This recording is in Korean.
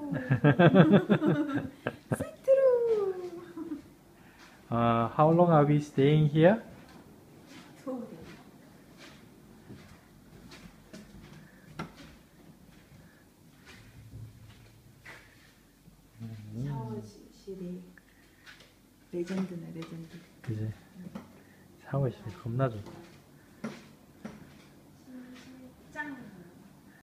세트로. How long are we staying here? 2일. 샤워실이 레전드네, 레전드. 그지? 샤워실 겁나 좋다.